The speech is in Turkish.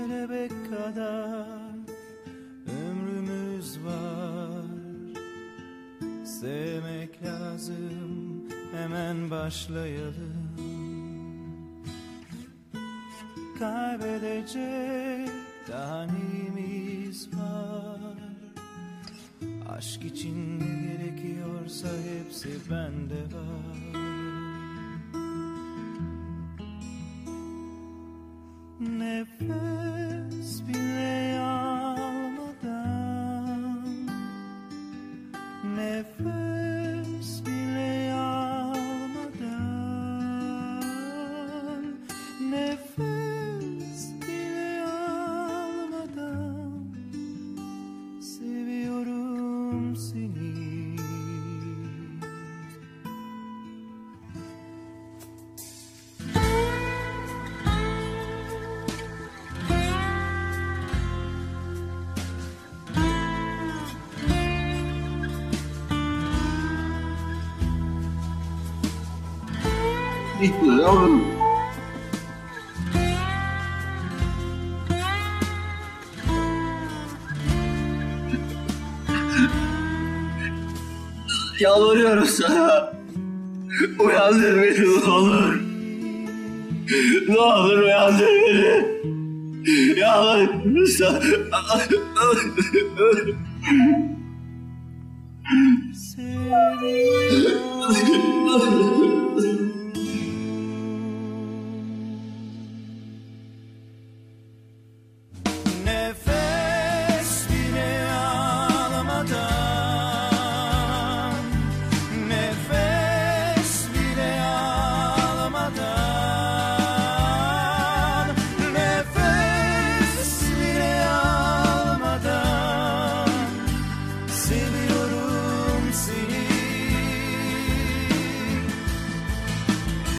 kelebek kadar ömrümüz var. Sevmek lazım, hemen başlayalım. Kaybedecek daha neyimiz var? Aşk için ne gerekiyorsa hepsi bende var. Nefes bile almadan, nefes bile almadan, nefes bile almadan seviyorum seni. Bitti yavrum. Yalvarıyorum sana. Uyandır beni ne olur. Ne olur uyandır beni. Yalvarıyorum sana. Seviyorum.